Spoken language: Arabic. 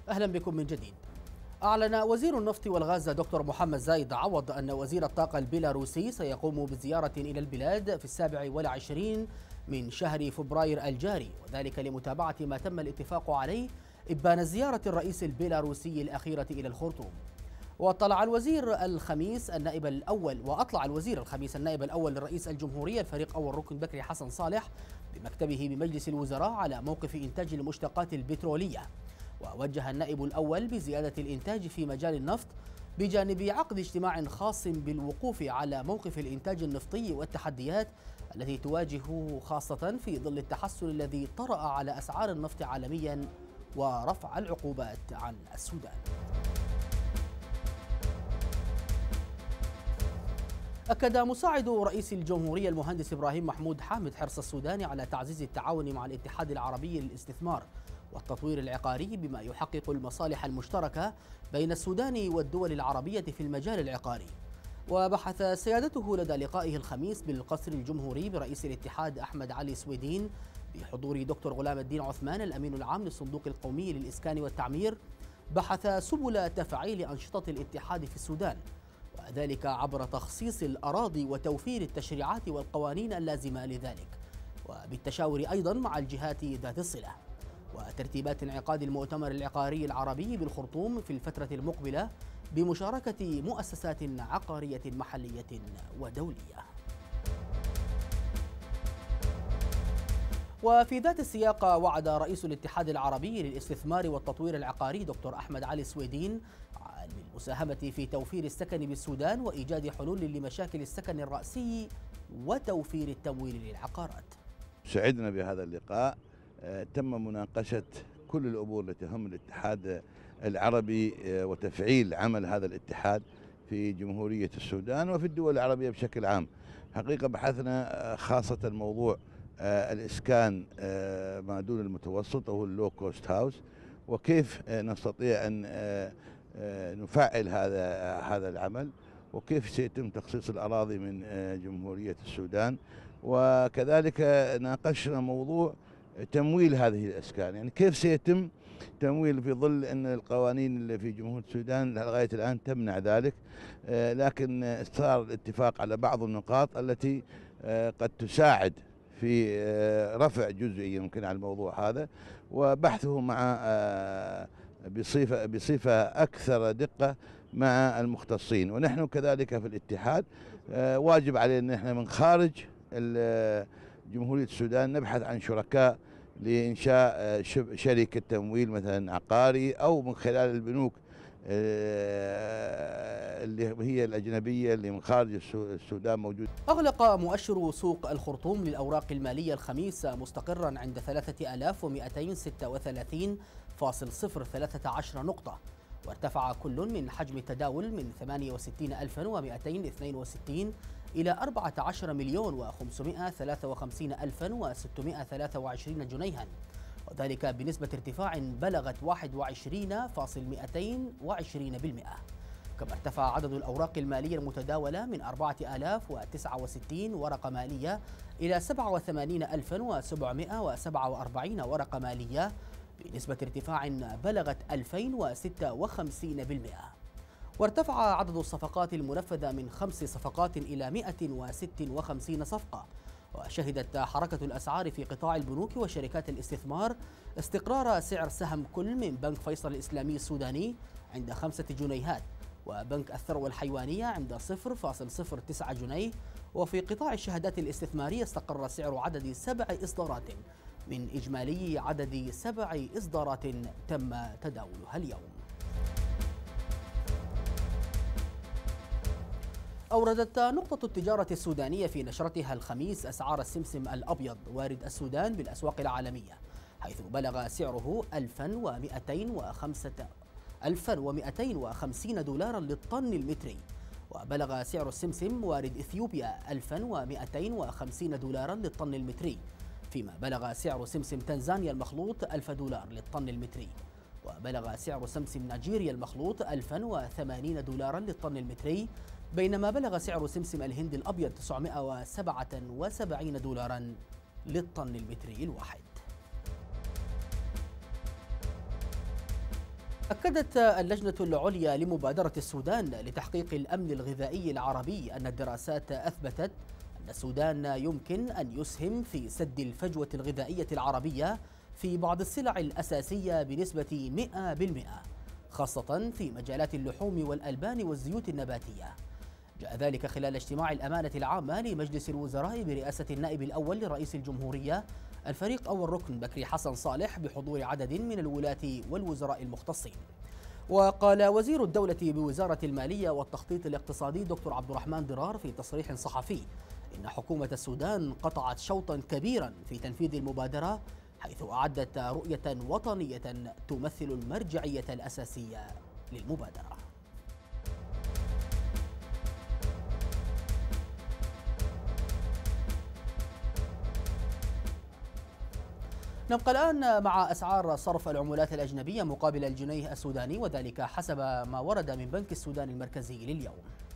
أهلا بكم من جديد. أعلن وزير النفط والغاز دكتور محمد زايد عوض أن وزير الطاقة البيلاروسي سيقوم بزيارة إلى البلاد في 27 من شهر فبراير الجاري، وذلك لمتابعة ما تم الاتفاق عليه إبان زيارة الرئيس البيلاروسي الأخيرة إلى الخرطوم. وأطلع الوزير الخميس النائب الأول لرئيس الجمهورية الفريق أول ركن بكري حسن صالح بمكتبه بمجلس الوزراء على موقف إنتاج المشتقات البترولية. ووجه النائب الأول بزيادة الإنتاج في مجال النفط بجانب عقد اجتماع خاص بالوقوف على موقف الإنتاج النفطي والتحديات التي تواجهه خاصة في ظل التحسن الذي طرأ على أسعار النفط عالميا ورفع العقوبات عن السودان. أكد مساعد رئيس الجمهورية المهندس إبراهيم محمود حامد حرص السودان على تعزيز التعاون مع الاتحاد العربي للاستثمار والتطوير العقاري بما يحقق المصالح المشتركة بين السودان والدول العربية في المجال العقاري. وبحث سيادته لدى لقائه الخميس بالقصر الجمهوري برئيس الاتحاد أحمد علي سويدين بحضور دكتور غلام الدين عثمان الأمين العام للصندوق القومي للإسكان والتعمير، بحث سبل تفعيل أنشطة الاتحاد في السودان، وذلك عبر تخصيص الأراضي وتوفير التشريعات والقوانين اللازمة لذلك، وبالتشاور أيضا مع الجهات ذات الصلة، وترتيبات انعقاد المؤتمر العقاري العربي بالخرطوم في الفترة المقبلة بمشاركة مؤسسات عقارية محلية ودولية. وفي ذات السياق، وعد رئيس الاتحاد العربي للاستثمار والتطوير العقاري دكتور أحمد علي سويدين بالمساهمة في توفير السكن بالسودان وإيجاد حلول لمشاكل السكن الرأسي وتوفير التمويل للعقارات. سعدنا بهذا اللقاء. تم مناقشة كل الأمور التي تهم الاتحاد العربي وتفعيل عمل هذا الاتحاد في جمهورية السودان وفي الدول العربية بشكل عام. حقيقة بحثنا خاصة موضوع الإسكان ما دون المتوسط أو اللو كوست هاوس، وكيف نستطيع أن نفعل هذا العمل، وكيف سيتم تخصيص الأراضي من جمهورية السودان. وكذلك ناقشنا موضوع تمويل هذه الأسكان، يعني كيف سيتم تمويل في ظل أن القوانين اللي في جمهورية السودان لغاية الآن تمنع ذلك، لكن صار الاتفاق على بعض النقاط التي قد تساعد في رفع جزئي يمكن على الموضوع هذا، وبحثه مع بصفة أكثر دقة مع المختصين. ونحن كذلك في الاتحاد واجب علينا أن احنا من خارج جمهورية السودان نبحث عن شركاء لإنشاء شركة تمويل مثلا عقاري، أو من خلال البنوك اللي هي الأجنبية اللي من خارج السودان موجود. أغلق مؤشر سوق الخرطوم للأوراق المالية الخميس مستقرا عند 32236.013 نقطة، وارتفع كل من حجم التداول من 68262 إلى 14,553,623 جنيها، وذلك بنسبة ارتفاع بلغت 21.220%. كما ارتفع عدد الأوراق المالية المتداولة من 4069 ورقة مالية إلى 87,747 ورقة مالية بنسبة ارتفاع بلغت 2056%. وارتفع عدد الصفقات المنفذة من 5 صفقات إلى 156 صفقة. وشهدت حركة الأسعار في قطاع البنوك وشركات الاستثمار استقرار سعر سهم كل من بنك فيصل الإسلامي السوداني عند 5 جنيهات، وبنك الثروة الحيوانية عند 0.09 جنيه. وفي قطاع الشهادات الاستثمارية استقر سعر عدد 7 إصدارات من إجمالي عدد 7 إصدارات تم تداولها اليوم. أوردت نقطة التجارة السودانية في نشرتها الخميس أسعار السمسم الأبيض وارد السودان بالأسواق العالمية، حيث بلغ سعره 1250 دولارا للطن المتري، وبلغ سعر السمسم وارد إثيوبيا 1250 دولارا للطن المتري، فيما بلغ سعر سمسم تنزانيا المخلوط 1000 دولار للطن المتري، وبلغ سعر سمسم نيجيريا المخلوط 1080 دولارا للطن المتري، بينما بلغ سعر سمسم الهند الأبيض 977 دولارا للطن المتري الواحد. أكدت اللجنة العليا لمبادرة السودان لتحقيق الأمن الغذائي العربي أن الدراسات أثبتت أن السودان يمكن أن يسهم في سد الفجوة الغذائية العربية في بعض السلع الأساسية بنسبة 100%، خاصة في مجالات اللحوم والألبان والزيوت النباتية. جاء ذلك خلال اجتماع الأمانة العامة لمجلس الوزراء برئاسة النائب الأول لرئيس الجمهورية الفريق أول ركن بكري حسن صالح بحضور عدد من الولاة والوزراء المختصين. وقال وزير الدولة بوزارة المالية والتخطيط الاقتصادي دكتور عبد الرحمن ضرار في تصريح صحفي إن حكومة السودان قطعت شوطا كبيرا في تنفيذ المبادرة، حيث أعدت رؤية وطنية تمثل المرجعية الأساسية للمبادرة. نبقى الآن مع أسعار صرف العملات الأجنبية مقابل الجنيه السوداني، وذلك حسب ما ورد من بنك السودان المركزي لليوم.